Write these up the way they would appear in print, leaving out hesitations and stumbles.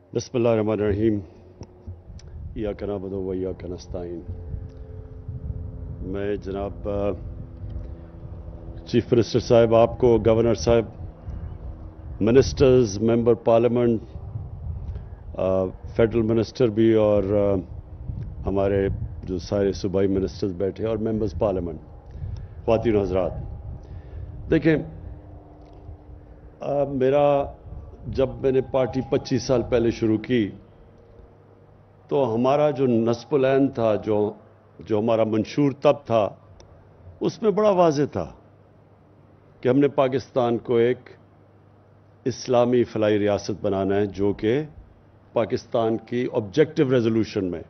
बिस्मिल्लाहिर्रहमानिर्रहीम। इय्याका नअबुदु व इय्याका नस्तईन। मैं जनाब चीफ मिनिस्टर साहब, आपको गवर्नर साहब, ministers, member parliament, federal minister भी और हमारे जो सारे सूबाई मिनिस्टर्स बैठे और मेंबर्स पार्लियामेंट, ख्वातीन और हज़रात, देखें, जब मैंने पार्टी 25 साल पहले शुरू की तो हमारा जो नस्ब-उल-ऐन था, जो हमारा मंशूर तब था, उसमें बड़ा वाज़ेह था कि हमने पाकिस्तान को एक इस्लामी फलाई रियासत बनाना है, जो कि पाकिस्तान की ऑब्जेक्टिव रेजोल्यूशन में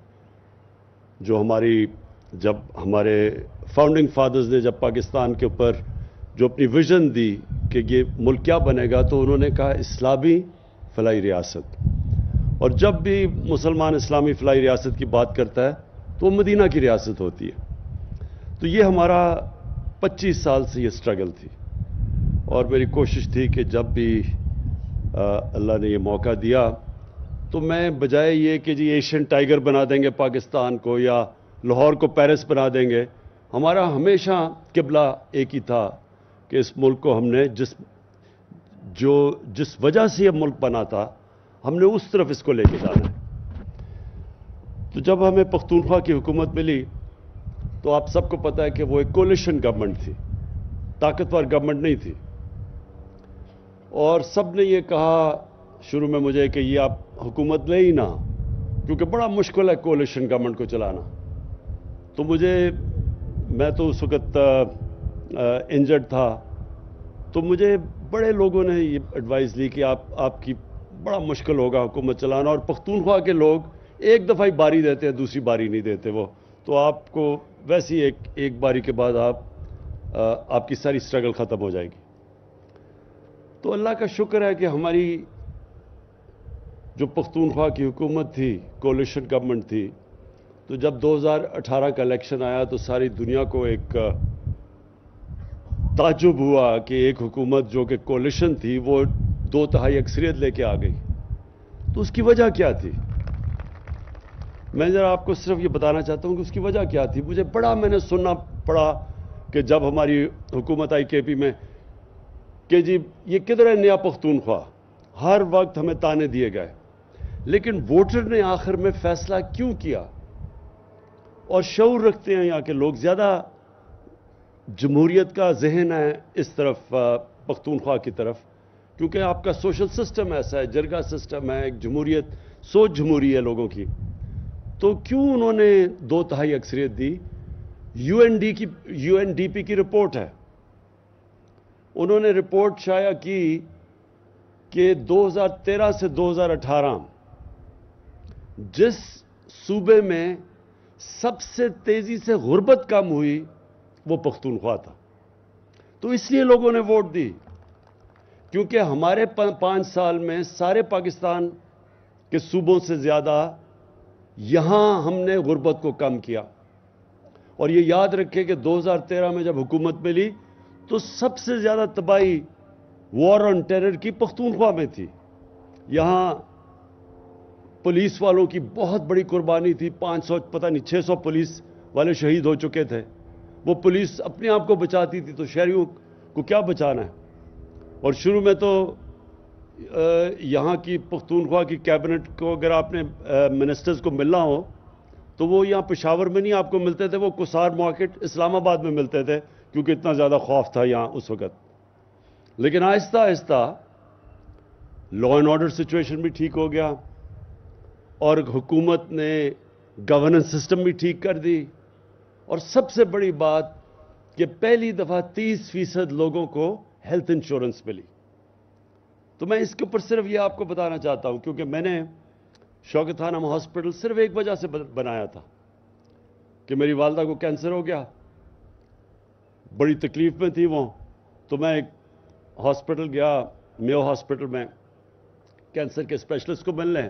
जब हमारे फाउंडिंग फादर्स ने जब पाकिस्तान के ऊपर जो अपनी विजन दी कि ये मुल्क क्या बनेगा, तो उन्होंने कहा इस्लामी फलाई रियासत। और जब भी मुसलमान इस्लामी फलाई रियासत की बात करता है तो वो मदीना की रियासत होती है। तो ये हमारा 25 साल से ये स्ट्रगल थी और मेरी कोशिश थी कि जब भी अल्लाह ने ये मौका दिया तो मैं बजाय ये कि जी एशियन टाइगर बना देंगे पाकिस्तान को या लाहौर को पेरिस बना देंगे, हमारा हमेशा किबला एक ही था कि इस मुल्क को हमने जिस वजह से ये मुल्क बना था, हमने उस तरफ इसको लेके जाना है। तो जब हमें पख्तूनख्वा की हुकूमत मिली तो आप सबको पता है कि वो एक कोलिशन गवर्नमेंट थी, ताकतवर गवर्नमेंट नहीं थी। और सब ने ये कहा शुरू में मुझे कि ये आप हुकूमत ले ही ना, क्योंकि बड़ा मुश्किल है कोलिशन गवर्नमेंट को चलाना। तो मैं तो उस वक्त इंजर्ड था, तो मुझे बड़े लोगों ने ये एडवाइस ली कि आपकी बड़ा मुश्किल होगा हुकूमत चलाना, और पख्तूनख्वा के लोग एक दफ़ा ही बारी देते हैं, दूसरी बारी नहीं देते वो, तो आपको वैसी एक बारी के बाद आपकी सारी स्ट्रगल ख़त्म हो जाएगी। तो अल्लाह का शुक्र है कि हमारी जो पख्तूनख्वा की हुकूमत थी, कोलिशन गवर्नमेंट थी, तो जब 2018 का इलेक्शन आया तो सारी दुनिया को एक ताज्जुब हुआ कि एक हुकूमत जो कि कोलिशन थी वो 2/3 अक्सरियत लेके आ गई। तो उसकी वजह क्या थी? मैं ज़रा आपको सिर्फ ये बताना चाहता हूँ कि उसकी वजह क्या थी। मैंने सुनना पड़ा कि जब हमारी हुकूमत आई केपी में कि जी ये किधर है नया पख्तूनख्वा, हर वक्त हमें ताने दिए गए, लेकिन वोटर ने आखिर में फैसला क्यों किया? और शऊर रखते हैं यहाँ के लोग, ज़्यादा जमहूरियत का जहन है इस तरफ पख्तूनख्वा की तरफ, क्योंकि आपका सोशल सिस्टम ऐसा है, जरगा सिस्टम है, एक जमहूरियत, सोच जमहूरी है लोगों की। तो क्यों उन्होंने 2/3 अक्सरियत दी? यूएनडीपी की रिपोर्ट है, उन्होंने रिपोर्ट शाया की कि 2013 से 2018 जिस सूबे में सबसे तेजी से गुर्बत कम हुई वो पख्तूनख्वा था। तो इसलिए लोगों ने वोट दी, क्योंकि हमारे 5 साल में सारे पाकिस्तान के सूबों से ज़्यादा यहां हमने गुर्बत को कम किया। और ये याद रखें कि 2013 में जब हुकूमत मिली तो सबसे ज़्यादा तबाही वॉर ऑन टेरर की पख्तूनख्वा में थी। यहां पुलिस वालों की बहुत बड़ी कुर्बानी थी, 500 पता नहीं 600 पुलिस वाले शहीद हो चुके थे। वो पुलिस अपने आप को बचाती थी, तो शहरियों को क्या बचाना है? और शुरू में तो यहाँ की पख्तूनख्वा की कैबिनेट को अगर आपने मिनिस्टर्स को मिलना हो तो वो यहाँ पेशावर में नहीं आपको मिलते थे, वो कुसार मार्केट इस्लामाबाद में मिलते थे, क्योंकि इतना ज़्यादा खौफ था यहाँ उस वक़्त। लेकिन Aahista Aahista law and order situation भी ठीक हो गया और हुकूमत ने गवर्नेंस सिस्टम भी ठीक कर दी, और सबसे बड़ी बात कि पहली दफ़ा 30% लोगों को हेल्थ इंश्योरेंस मिली। तो मैं इसके ऊपर सिर्फ ये आपको बताना चाहता हूं, क्योंकि मैंने शौकत खानम हॉस्पिटल सिर्फ एक वजह से बनाया था कि मेरी वालदा को कैंसर हो गया, बड़ी तकलीफ में थी वो। तो मैं एक हॉस्पिटल गया, मेयो हॉस्पिटल में, कैंसर के स्पेशलिस्ट को मिलने।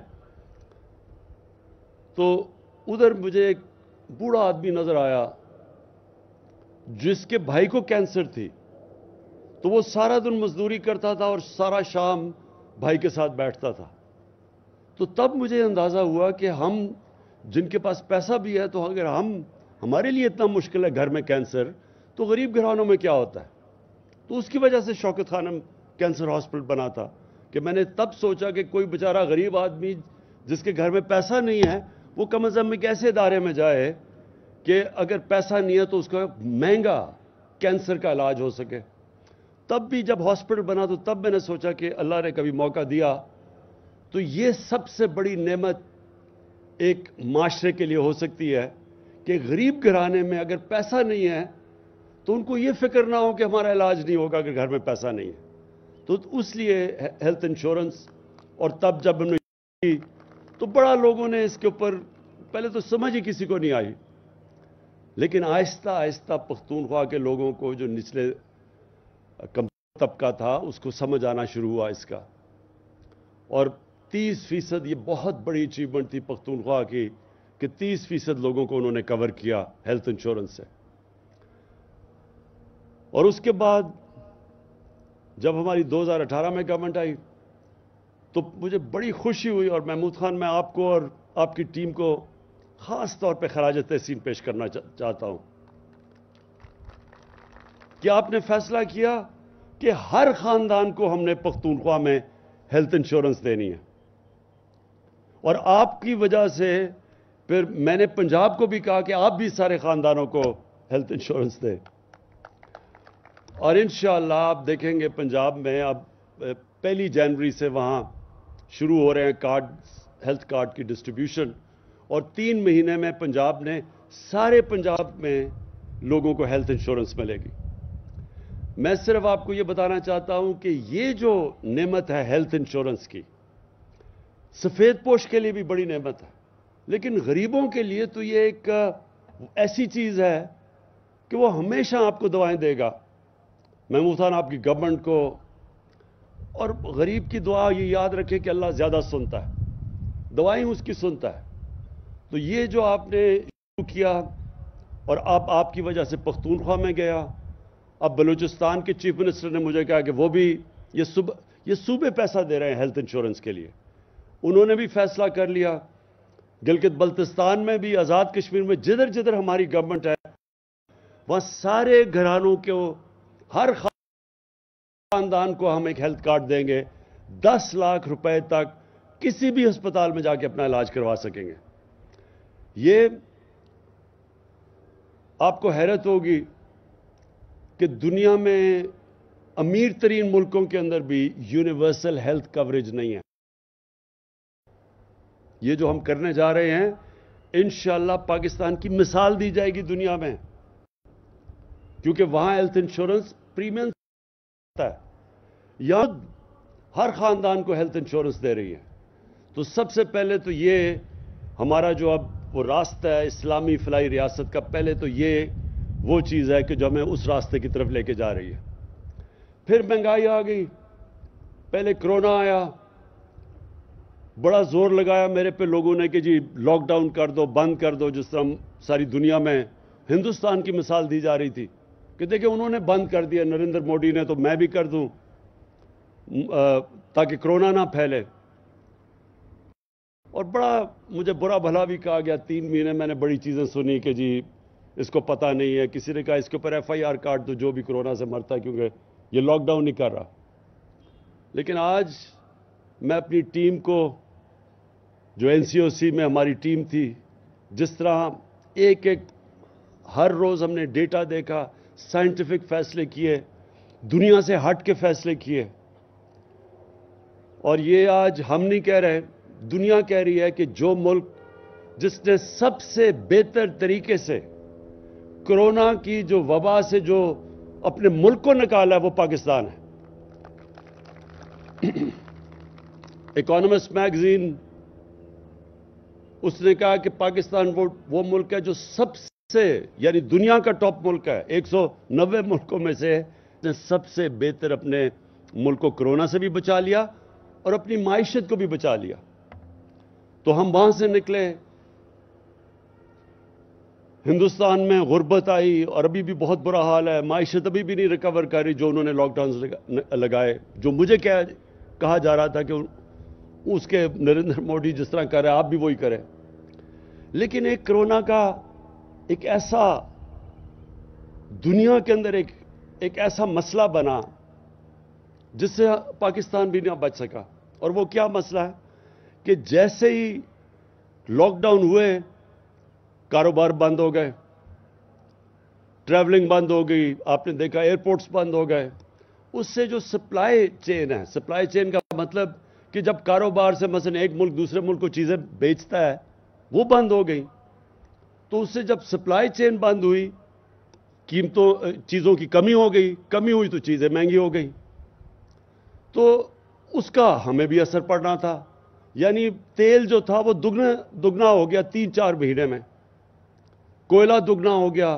तो उधर मुझे एक बूढ़ा आदमी नजर आया जिसके भाई को कैंसर थी। तो वो सारा दिन मजदूरी करता था और सारा शाम भाई के साथ बैठता था। تو تب مجھے اندازہ ہوا کہ ہم جن کے پاس پیسہ بھی ہے، تو اگر ہمارے لیے اتنا مشکل ہے گھر میں کینسر، تو غریب گھرانوں میں کیا ہوتا ہے؟ تو اس کی وجہ سے شوکت خانم کینسر ہاسپٹل بنا تھا کہ میں نے تب سوچا کہ کوئی بیچارہ غریب آدمی جس کے گھر میں پیسہ نہیں ہے، وہ کم از کم ایک ایسے ادارے میں جائے کہ اگر پیسہ نہیں ہے تو اس کا مہنگا کینسر کا علاج ہو سکے۔ تب بھی جب ہاسپٹل بنا تو تب میں نے سوچا کہ اللہ نے کبھی موقع دیا تو یہ سب سے بڑی نعمت ایک معاشرے کے لیے ہو سکتی ہے کہ غریب گھرانے میں اگر پیسہ نہیں ہے تو ان کو یہ فکر نہ ہو کہ ہمارا علاج نہیں ہوگا اگر گھر میں پیسہ نہیں ہے۔ تو اس لیے ہیلتھ انشورنس، اور تب جب ہم نے کی تو بڑا لوگوں نے اس کے اوپر پہلے تو سمجھ ہی کسی کو نہیں آئی، لیکن آہستہ آہستہ پختونخوا کے لوگوں کو جو نچلے طبقہ تھا اس کو سمجھ آنا شروع ہوا اس کا، اور 30% یہ بہت بڑی اچیومنٹ تھی پختونخوا کی کہ 30% لوگوں کو انہوں نے کور کیا ہیلتھ انشورنس سے۔ اور اس کے بعد جب ہماری 2018 میں گورنمنٹ آئی تو مجھے بڑی خوشی ہوئی، اور محمود خان میں آپ کو اور آپ کی ٹیم کو خاص طور پہ خراج تحسین پیش کرنا چاہتا ہوں کہ آپ نے فیصلہ کیا کہ ہر خاندان کو ہم نے پختونخوا میں ہیلتھ انشورنس دینی ہے، اور آپ کی وجہ سے پھر میں نے پنجاب کو بھی کہا کہ آپ بھی سارے خاندانوں کو ہیلتھ انشورنس دیں، اور انشاءاللہ آپ دیکھیں گے پنجاب میں اب 1 جنوری سے وہاں شروع ہو رہے ہیں کارڈ، ہیلتھ کارڈ کی ڈسٹریبیوشن، اور 3 مہینے میں پنجاب نے سارے پنجاب میں لوگوں کو ہیلتھ انشورنس ملے گی۔ میں صرف آپ کو یہ بتانا چاہتا ہوں کہ یہ جو نعمت ہے ہیلتھ انشورنس کی، سفید پوش کے لیے بھی بڑی نعمت ہے، لیکن غریبوں کے لیے تو یہ ایک ایسی چیز ہے کہ وہ ہمیشہ آپ کو دوائیں دے گا۔ محمود خان آپ کی گورنمنٹ کو، اور غریب کی دعا یہ یاد رکھے کہ اللہ زیادہ سنتا ہے، دوائیں اس کی سنتا ہے۔ تو یہ جو آپ نے شروع کیا، اور آپ کی وجہ سے پختونخوا میں گیا، اب بلوچستان کے چیف منسٹر نے مجھے کہا کہ وہ بھی یہ صوبے پیسہ دے رہے ہیں ہیلتھ انشورنس کے لیے، انہوں نے بھی فیصلہ کر لیا۔ گلگت بلتستان میں بھی، آزاد کشمیر میں، جدھر جدھر ہماری گورنمنٹ ہے وہاں سارے گھرانوں کو، ہر خاندان کو ہم ایک ہیلتھ کارڈ دیں گے، 10 لاکھ روپے تک کسی بھی ہسپتال میں جا کے اپنا علاج کروا سکیں گے۔ یہ آپ کو حیرت ہوگی کہ دنیا میں امیر ترین ملکوں کے اندر بھی یونیورسل ہیلتھ کوریج نہیں ہے۔ یہ جو ہم کرنے جا رہے ہیں انشاءاللہ پاکستان کی مثال دی جائے گی دنیا میں، کیونکہ وہاں ہیلتھ انشورنس پریمیم ہے، یہاں ہر خاندان کو ہیلتھ انشورنس دے رہی ہے۔ تو سب سے پہلے تو یہ ہمارا جو اب وہ راستہ ہے اسلامی فلاحی ریاست کا، پہلے تو یہ وہ چیز ہے کہ جو ہمیں اس راستے کی طرف لے کے جا رہی ہے۔ پھر مہنگائی آ گئی، پہلے کرونا آیا، بڑا زور لگایا میرے پہ لوگوں نے کہ جی لاک ڈاؤن کر دو، بند کر دو، جس طرح ساری دنیا میں ہندوستان کی مثال دی جا رہی تھی کہ دیکھیں انہوں نے بند کر دیا نریندر مودی نے، تو میں بھی کر دوں تاکہ کرونا نہ پھیلے۔ اور بڑا مجھے برا بھلا بھی کہا گیا، 3 مہینے میں نے بڑی چیزیں سنی کہ جی اس کو پتہ نہیں ہے، کسی نے کہا اس کے اوپر FIR کاٹ دو جو بھی کرونا سے مرتا ہے کیونکہ یہ لاک ڈاؤن نہیں کر رہا۔ لیکن آج میں اپنی ٹیم کو، جو NCOC میں ہماری ٹیم تھی، جس طرح ایک ہر روز ہم نے ڈیٹا دیکھا، سائنٹیفک فیصلے کیے، دنیا سے ہٹ کے فیصلے کیے، اور یہ آج ہم نہیں کہہ رہے، دنیا کہہ رہی ہے کہ جو ملک جس نے سب سے بہتر طریقے سے کرونا کی جو وبا سے جو اپنے ملک کو نکالا ہے وہ پاکستان ہے۔ اکانومسٹ میگزین اس نے کہا کہ پاکستان وہ ملک ہے جو سب سے، یعنی دنیا کا ٹاپ ملک ہے، 190 ملکوں میں سے نے سب سے بہتر اپنے ملک کو کرونا سے بھی بچا لیا اور اپنی معیشت کو بھی بچا لیا۔ تو ہم وہاں سے نکلے، ہندوستان میں غربت آئی اور ابھی بھی بہت برا حال ہے، معیشت ابھی بھی نہیں ریکور کر رہی، جو انہوں نے لاک ڈاؤن لگائے، جو مجھے کہا جا رہا تھا کہ उसके नरेंद्र मोदी जिस तरह कर रहे हैं आप भी वही करें। लेकिन एक कोरोना का एक ऐसा दुनिया के अंदर एक ऐसा मसला बना जिससे पाकिस्तान भी ना बच सका। और वो क्या मसला है कि जैसे ही लॉकडाउन हुए कारोबार बंद हो गए, ट्रैवलिंग बंद हो गई, आपने देखा एयरपोर्ट्स बंद हो गए। उससे जो सप्लाई चेन है, सप्लाई चेन का मतलब कि जब कारोबार से मसलन एक मुल्क दूसरे मुल्क को चीजें बेचता है वो बंद हो गई। तो उससे जब सप्लाई चेन बंद हुई, कीमतों चीजों की कमी हो गई, कमी हुई तो चीजें महंगी हो गई। तो उसका हमें भी असर पड़ना था। यानी तेल जो था वो दुगना हो गया 3-4 महीने में, कोयला दुगना हो गया,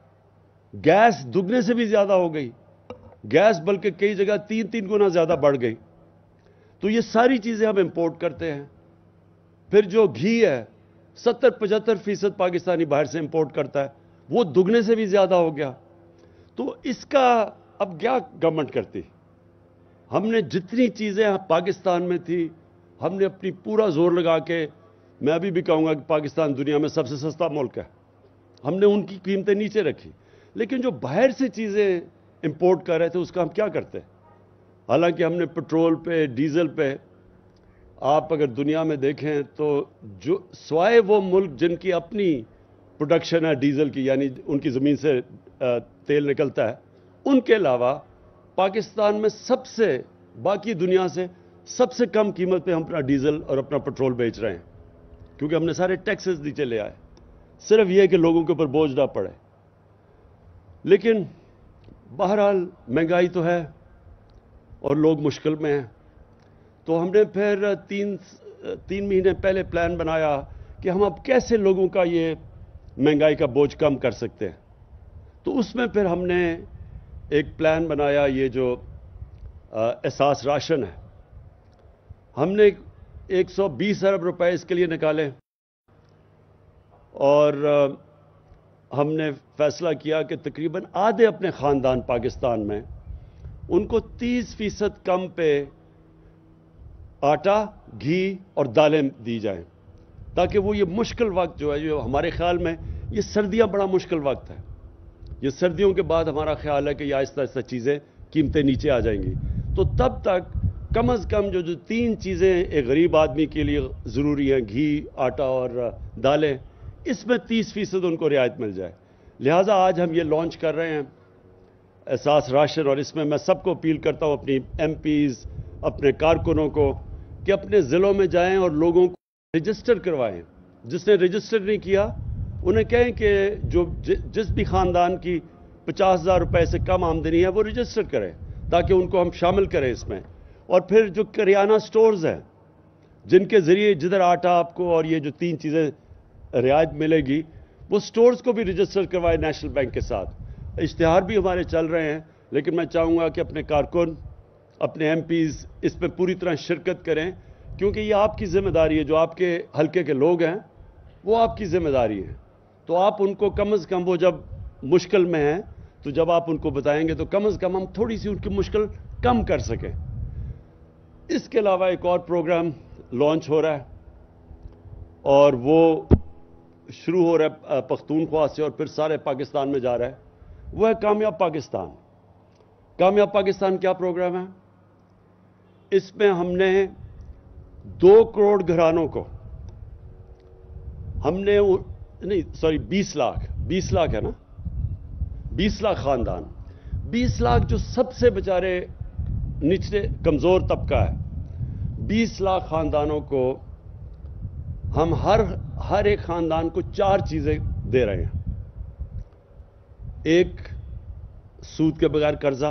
गैस दुगने से भी ज्यादा हो गई, गैस बल्कि कई जगह 3-3 गुना ज्यादा बढ़ गई। तो ये सारी चीजें हम इंपोर्ट करते हैं। फिर जो घी है 70-75% पाकिस्तानी बाहर से इंपोर्ट करता है, वो दुगने से भी ज्यादा हो गया। तो इसका अब क्या गवर्नमेंट करती? हमने जितनी चीजें पाकिस्तान में थी हमने अपनी पूरा जोर लगा के, मैं अभी भी कहूंगा कि पाकिस्तान दुनिया में सबसे सस्ता मुल्क है, हमने उनकी कीमतें नीचे रखी। लेकिन जो बाहर से चीजें इंपोर्ट कर रहे थे उसका हम क्या करते? हालांकि हमने पेट्रोल पे, डीजल पे, आप अगर दुनिया में देखें तो जो स्वाय वो मुल्क जिनकी अपनी प्रोडक्शन है डीजल की, यानी उनकी ज़मीन से तेल निकलता है, उनके अलावा पाकिस्तान में सबसे, बाकी दुनिया से सबसे कम कीमत पे हम अपना डीजल और अपना पेट्रोल बेच रहे हैं, क्योंकि हमने सारे टैक्सेस नीचे ले आए। सिर्फ यह कि लोगों के ऊपर बोझ ना पड़े। लेकिन बहरहाल महंगाई तो है और लोग मुश्किल में हैं। तो हमने फिर तीन महीने पहले प्लान बनाया कि हम अब कैसे लोगों का ये महंगाई का बोझ कम कर सकते हैं। तो उसमें फिर हमने एक प्लान बनाया, ये जो एहसास राशन है, हमने 120 अरब रुपए इसके लिए निकाले और हमने फैसला किया कि तकरीबन आधे अपने ख़ानदान पाकिस्तान में उनको 30% कम पे आटा, घी और दालें दी जाएं, ताकि वो ये मुश्किल वक्त जो है, जो हमारे ख्याल में ये सर्दियां बड़ा मुश्किल वक्त है, ये सर्दियों के बाद हमारा ख्याल है कि ये आहिस्ता आहिस्ता चीज़ें कीमतें नीचे आ जाएंगी। तो तब तक कम अज़ कम जो 3 चीज़ें एक गरीब आदमी के लिए ज़रूरी हैं, घी, आटा और दालें, इसमें 30% उनको रियायत मिल जाए। लिहाजा आज हम ये लॉन्च कर रहे हैं एहसास राशन, और इसमें मैं सबको अपील करता हूँ, अपनी MPs, अपने कारकुनों को, कि अपने ज़िलों में जाएं और लोगों को रजिस्टर करवाएं। जिसने रजिस्टर नहीं किया उन्हें कहें कि जो जिस भी ख़ानदान की 50,000 रुपये से कम आमदनी है वो रजिस्टर करें, ताकि उनको हम शामिल करें इसमें। और फिर जो करियाना स्टोर्स हैं जिनके ज़रिए जिधर आटा आपको और ये जो 3 चीज़ें रियायत मिलेगी, वो स्टोर्स को भी रजिस्टर करवाए नेशनल बैंक के साथ। इश्तिहार भी हमारे चल रहे हैं, लेकिन मैं चाहूँगा कि अपने कारकुन, अपने MPs इस पर पूरी तरह शिरकत करें, क्योंकि ये आपकी ज़िम्मेदारी है। जो आपके हल्के के लोग हैं वो आपकी ज़िम्मेदारी है। तो आप उनको कम से कम, वो जब मुश्किल में हैं तो जब आप उनको बताएंगे तो कम से कम हम थोड़ी सी उनकी मुश्किल कम कर सकें। इसके अलावा एक और प्रोग्राम लॉन्च हो रहा है और वो शुरू हो रहा है पख्तूनख्वा से और फिर सारे पाकिस्तान में जा रहा है, वो है कामयाब पाकिस्तान। कामयाब पाकिस्तान क्या प्रोग्राम है? इसमें हमने 2 करोड़ घरानों को, हमने नहीं सॉरी 20 लाख है ना, 20 लाख खानदान, 20 लाख जो सबसे बेचारे निचले कमजोर तबका है, 20 लाख खानदानों को हम हर एक खानदान को 4 चीजें दे रहे हैं। एक, सूद के बगैर कर्जा,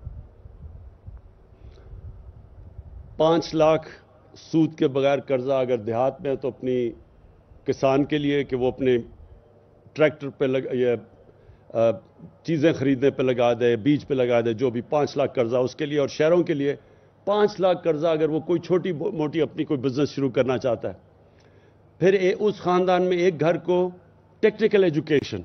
5 लाख सूद के बगैर कर्जा अगर देहात में है तो अपनी किसान के लिए कि वो अपने ट्रैक्टर पे चीज़ें खरीदने पे लगा दे, बीज पे लगा दे, जो भी 5 लाख कर्जा उसके लिए। और शहरों के लिए 5 लाख कर्जा अगर वो कोई छोटी मोटी अपनी कोई बिजनेस शुरू करना चाहता है। फिर उस खानदान में एक घर को टेक्निकल एजुकेशन,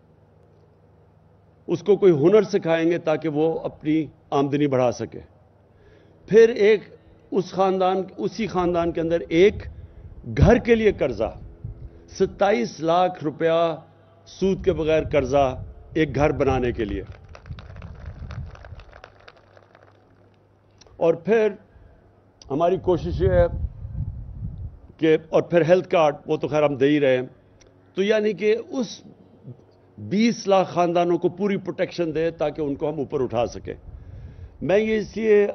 उसको कोई हुनर सिखाएंगे ताकि वो अपनी आमदनी बढ़ा सके। फिर एक اسی خاندان کے اندر ایک گھر کے لیے قرضہ 27 لاکھ روپیہ سود کے بغیر قرضہ ایک گھر بنانے کے لیے. اور پھر ہماری کوشش یہ ہے کہ اور پھر ہیلتھ کارڈ وہ تو خیر ہم دے ہی رہے ہیں. تو یعنی کہ اس 20 لاکھ خاندانوں کو پوری پروٹیکشن دے تاکہ ان کو ہم اوپر اٹھا سکیں. میں یہ اس لیے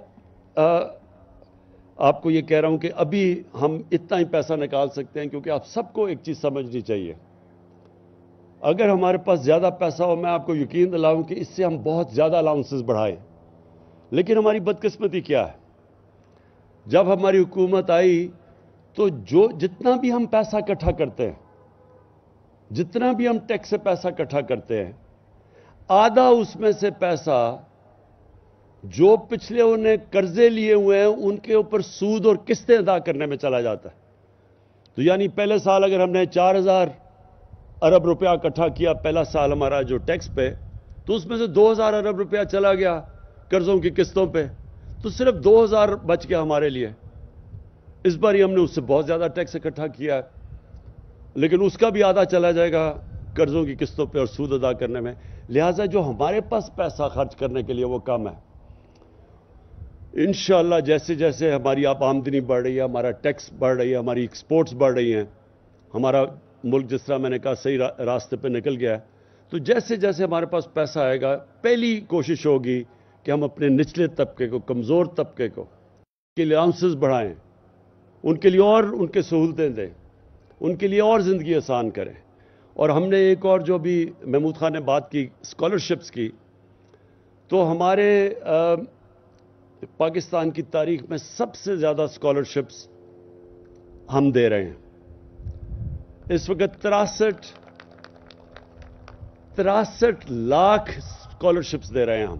آپ کو یہ کہہ رہا ہوں کہ ابھی ہم اتنا ہی پیسہ نکال سکتے ہیں کیونکہ آپ سب کو ایک چیز سمجھنی چاہیے. اگر ہمارے پاس زیادہ پیسہ ہو میں آپ کو یقین دلاؤں کہ اس سے ہم بہت زیادہ الاؤنسز بڑھائیں. لیکن ہماری بدقسمتی کیا ہے؟ جب ہماری حکومت آئی تو جتنا بھی ہم پیسہ اکٹھا کرتے ہیں، جتنا بھی ہم ٹیکس سے پیسہ اکٹھا کرتے ہیں، آدھا اس میں سے پیسہ جو پچھلے انہیں قرضے لیے ہوئے ہیں ان کے اوپر سود اور قسطیں ادا کرنے میں چلا جاتا ہے. تو یعنی پہلے سال اگر ہم نے 4,000 ارب روپیہ اکٹھا کیا پہلا سال ہمارا جو ٹیکس پہ، تو اس میں سے 2,000 ارب روپیہ چلا گیا قرضوں کی قسطوں پہ، تو صرف 2,000 بچ گیا ہمارے لیے. اس بار ہی ہم نے اس سے بہت زیادہ ٹیکس اکٹھا کیا ہے، لیکن اس کا بھی آدھا چلا جائے گا قرضوں کی قسطوں پہ اور سود ادا کرنے میں. لہٰذا جو ہمارے پاس پیسہ خرچ کرنے کے لیے وہ کم ہے. انشاءاللہ جیسے جیسے ہماری آمدنی بڑھ رہی ہے، ہمارا ٹیکس بڑھ رہی ہے، ہماری ایکسپورٹس بڑھ رہی ہیں، ہمارا ملک جس طرح میں نے کہا صحیح راستے پہ نکل گیا ہے، تو جیسے جیسے ہمارے پاس پیسہ آئے گا پہلی کوشش ہوگی کہ ہم اپنے نچلے طبقے کو، کمزور طبقے کو کے لیے الاؤنسز بڑھائیں، ان کے لیے اور ان کے سہولتیں دیں، ان کے لیے اور زندگی آسان کریں. اور ہم نے ایک اور جو بھی محمود خان نے بات کی اسکالرشپس کی، تو ہمارے پاکستان کی تاریخ میں سب سے زیادہ اسکالرشپس ہم دے رہے ہیں. اس وقت 63 لاکھ اسکالرشپس دے رہے ہیں ہم.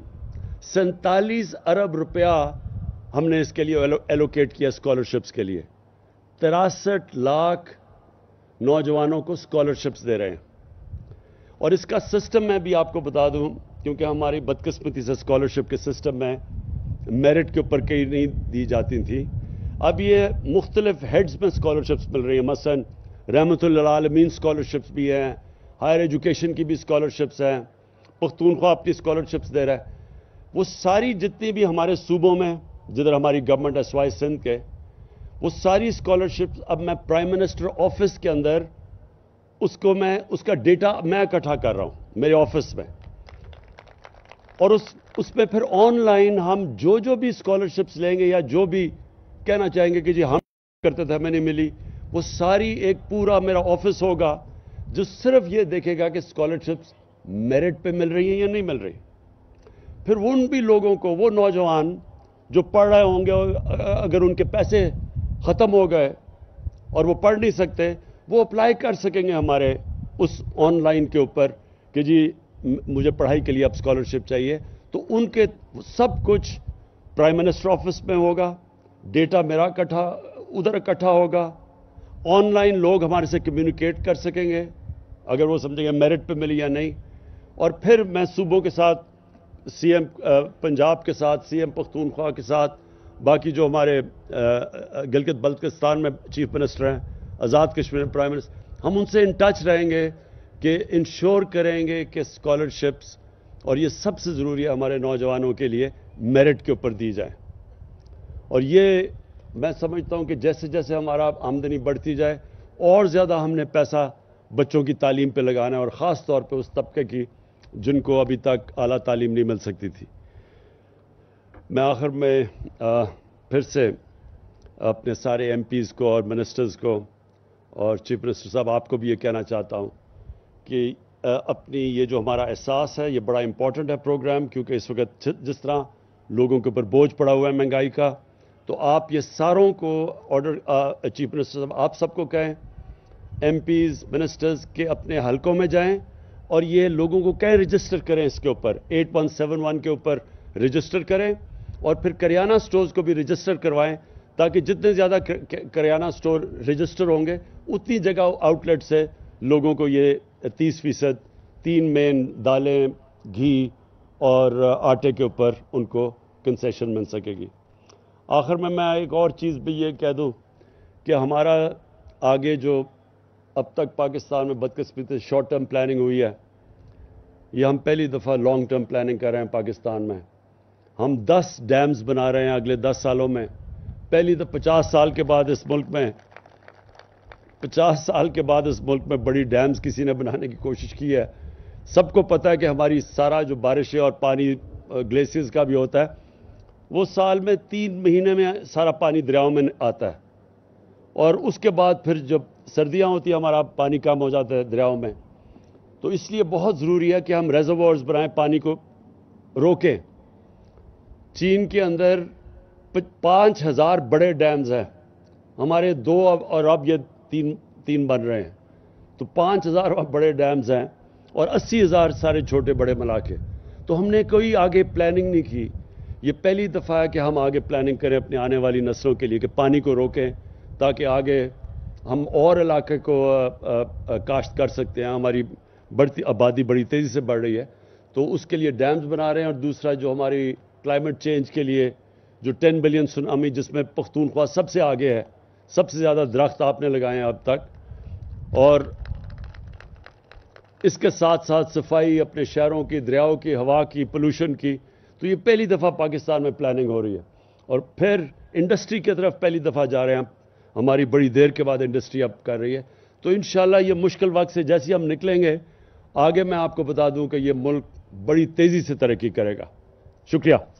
47 ارب روپیہ ہم نے اس کے لیے ایلوکیٹ کیا اسکالرشپس کے لیے. 63 لاکھ نوجوانوں کو اسکالرشپس دے رہے ہیں. اور اس کا سسٹم میں بھی آپ کو بتا دوں، کیونکہ ہماری بدقسمتی سے اسکالرشپ کے سسٹم میں میرٹ کے اوپر کئی نہیں دی جاتی تھی. اب یہ مختلف ہیڈز میں اسکالرشپس مل رہی ہیں. مثلا رحمت للعالمین اسکالرشپس بھی ہیں، ہائر ایجوکیشن کی بھی اسکالرشپس ہیں، پختونخوا اپنی اسکالرشپس دے رہا ہے. وہ ساری جتنی بھی ہمارے صوبوں میں جدھر ہماری گورنمنٹ ہے سوائے سندھ کے، وہ ساری اسکالرشپس اب میں پرائم منسٹر آفس کے اندر اس کا ڈیٹا میں اکٹھا کر رہا ہوں میرے آفس میں. اور اس پہ پھر آن لائن ہم جو بھی اسکالرشپس لیں گے یا جو بھی کہنا چاہیں گے کہ جی ہم کرتے تھے ہمیں نہیں ملی، وہ ساری ایک پورا میرا آفس ہوگا جو صرف یہ دیکھے گا کہ اسکالرشپس میرٹ پہ مل رہی ہیں یا نہیں مل رہی. پھر ان بھی لوگوں کو، وہ نوجوان جو پڑھ رہے ہوں گے، اگر ان کے پیسے ختم ہو گئے اور وہ پڑھ نہیں سکتے، وہ اپلائی کر سکیں گے ہمارے اس آن لائن کے اوپر کہ جی مجھے پڑھائی کے لیے اب اسکالرشپ چاہیے. تو ان کے سب کچھ پرائم منسٹر آفس میں ہوگا، ڈیٹا میرا ادھر اکٹھا ہوگا. آن لائن لوگ ہمارے سے کمیونیکیٹ کر سکیں گے اگر وہ سمجھیں گے میرٹ پہ ملی یا نہیں. اور پھر میں صوبوں کے ساتھ، سی ایم پنجاب کے ساتھ، سی ایم پختونخوا کے ساتھ، باقی جو ہمارے گلگت بلتستان میں چیف منسٹر ہیں، آزاد کشمیر میں پرائم منسٹر، ہم ان سے ان ٹچ رہیں گے کہ انشور کریں گے کہ اسکالرشپس، اور یہ سب سے ضروری ہے ہمارے نوجوانوں کے لیے، میرٹ کے اوپر دی جائیں. اور یہ میں سمجھتا ہوں کہ جیسے جیسے ہمارا آمدنی بڑھتی جائے اور زیادہ ہم نے پیسہ بچوں کی تعلیم پہ لگانا ہے، اور خاص طور پہ اس طبقے کی جن کو ابھی تک اعلیٰ تعلیم نہیں مل سکتی تھی. میں آخر میں پھر سے اپنے سارے ایم پیز کو اور منسٹرز کو اور چیف منسٹر صاحب آپ کو بھی یہ کہنا چاہتا ہوں کہ اپنی یہ جو ہمارا احساس ہے یہ بڑا امپورٹنٹ ہے پروگرام، کیونکہ اس وقت جس طرح لوگوں کے اوپر بوجھ پڑا ہوا ہے مہنگائی کا، تو آپ یہ ساروں کو آرڈر، چیف منسٹر صاحب آپ سب کو کہیں، ایم پیز منسٹرز کے اپنے حلقوں میں جائیں اور یہ لوگوں کو کہیں رجسٹر کریں، اس کے اوپر 8171 کے اوپر رجسٹر کریں، اور پھر کریانہ سٹورز کو بھی رجسٹر کروائیں، تاکہ جتنے زیادہ کریانہ سٹور رجسٹر ہوں گے اتنی جگہ آؤٹ لیٹ سے لوگوں کو یہ 30% 3 مین دالیں، گھی اور آٹے کے اوپر ان کو کنسیشن مل سکے گی. آخر میں ایک اور چیز بھی یہ کہہ دوں کہ ہمارا آگے جو اب تک پاکستان میں بدقسمتی سے شارٹ ٹرم پلاننگ ہوئی ہے، یہ ہم پہلی دفعہ لانگ ٹرم پلاننگ کر رہے ہیں پاکستان میں. ہم 10 ڈیمز بنا رہے ہیں اگلے 10 سالوں میں. پہلی تو 50 سال کے بعد اس ملک میں 50 سال کے بعد اس ملک میں بڑی ڈیمز کسی نے بنانے کی کوشش کی ہے. سب کو پتہ ہے کہ ہماری سارا جو بارشیں اور پانی گلیشیئرز کا بھی ہوتا ہے، وہ سال میں 3 مہینے میں سارا پانی دریاؤں میں آتا ہے، اور اس کے بعد پھر جب سردیاں ہوتی ہیں ہمارا پانی کم ہو جاتا ہے دریاؤں میں. تو اس لیے بہت ضروری ہے کہ ہم ریزروارز بنائیں، پانی کو روکیں. چین کے اندر 5000 بڑے ڈیمز ہیں، ہمارے 2 اور اب یہ 3 بن رہے ہیں. تو 5000 بڑے ڈیمز ہیں اور 80,000 سارے چھوٹے بڑے ملا کے. تو ہم نے کوئی آگے پلاننگ نہیں کی. یہ پہلی دفعہ ہے کہ ہم آگے پلاننگ کریں اپنی آنے والی نسلوں کے لیے کہ پانی کو روکیں تاکہ آگے ہم اور علاقے کو کاشت کر سکتے ہیں. ہماری بڑھتی آبادی بڑی تیزی سے بڑھ رہی ہے، تو اس کے لیے ڈیمز بنا رہے ہیں. اور دوسرا جو ہماری کلائمیٹ چینج کے لیے جو 10 بلین سونامی، جس میں پختونخوا سب سے آگے ہے، سب سے زیادہ درخت آپ نے لگائے ہیں اب تک. اور اس کے ساتھ ساتھ صفائی اپنے شہروں کی، دریاؤں کی، ہوا کی، پولوشن کی. تو یہ پہلی دفعہ پاکستان میں پلاننگ ہو رہی ہے. اور پھر انڈسٹری کی طرف پہلی دفعہ جا رہے ہیں. ہماری بڑی دیر کے بعد انڈسٹری اب کر رہی ہے. تو انشاءاللہ یہ مشکل وقت سے جیسے ہم نکلیں گے، آگے میں آپ کو بتا دوں کہ یہ ملک بڑی تیزی سے ترقی کرے گا. شکریہ.